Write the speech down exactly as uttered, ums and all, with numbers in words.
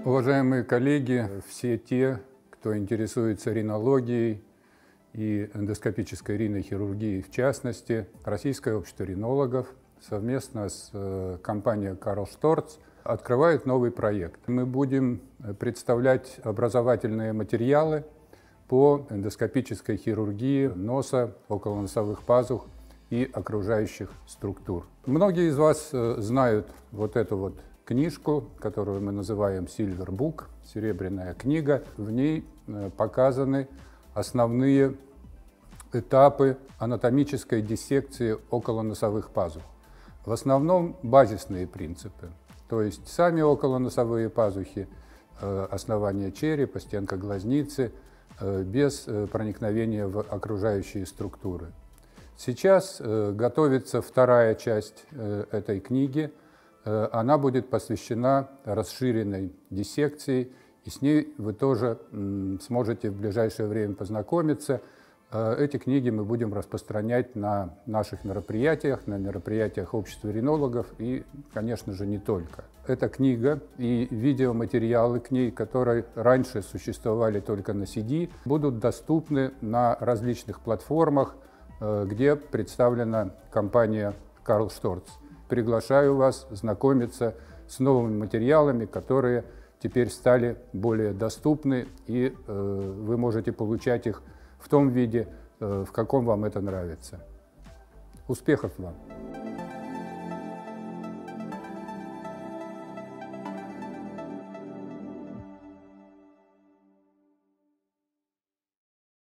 Уважаемые коллеги, все те, кто интересуется ринологией и эндоскопической ринохирургией в частности, Российское общество ринологов совместно с компанией Карл Шторц открывает новый проект. Мы будем представлять образовательные материалы по эндоскопической хирургии носа, околоносовых пазух и окружающих структур. Многие из вас знают вот эту вот книжку, которую мы называем Silver Book, серебряная книга. В ней показаны основные этапы анатомической диссекции околоносовых пазух. В основном базисные принципы, то есть сами околоносовые пазухи, основание черепа, стенка глазницы, без проникновения в окружающие структуры. Сейчас готовится вторая часть этой книги. Она будет посвящена расширенной диссекции, и с ней вы тоже сможете в ближайшее время познакомиться. Эти книги мы будем распространять на наших мероприятиях, на мероприятиях общества ринологов и, конечно же, не только. Эта книга и видеоматериалы к ней, которые раньше существовали только на си ди, будут доступны на различных платформах, где представлена компания Карл Шторц. Приглашаю вас знакомиться с новыми материалами, которые теперь стали более доступны, и э, вы можете получать их в том виде, э, в каком вам это нравится. Успехов вам!